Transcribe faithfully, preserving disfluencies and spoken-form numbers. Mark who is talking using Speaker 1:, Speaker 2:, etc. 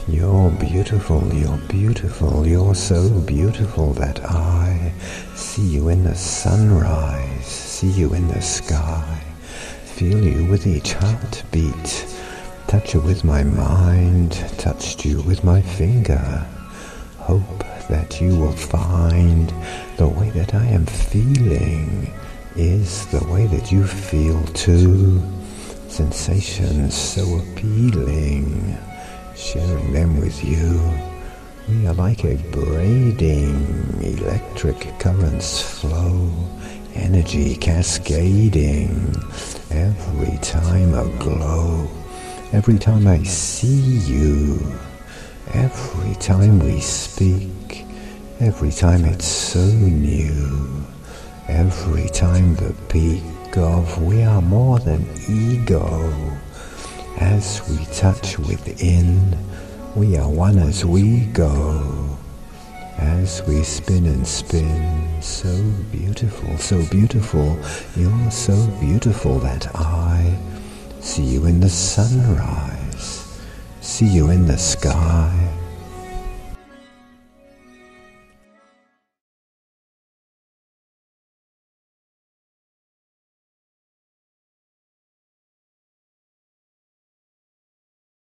Speaker 1: You're beautiful, you're beautiful, you're so beautiful that I see you in the sunrise, see you in the sky, feel you with each heartbeat, touch you with my mind, touched you with my finger. Hope that you will find the way that I am feeling is the way that you feel too. Sensations so appealing, sharing them with you. We are like a braiding, electric currents flow, energy cascading, every time aglow, every time I see you, every time we speak, every time it's so new, every time the peak of we are more than ego. As we touch within, we are one as we go. As we spin and spin, so beautiful, so beautiful, you're so beautiful that I see you in the sunrise, see you in the sky,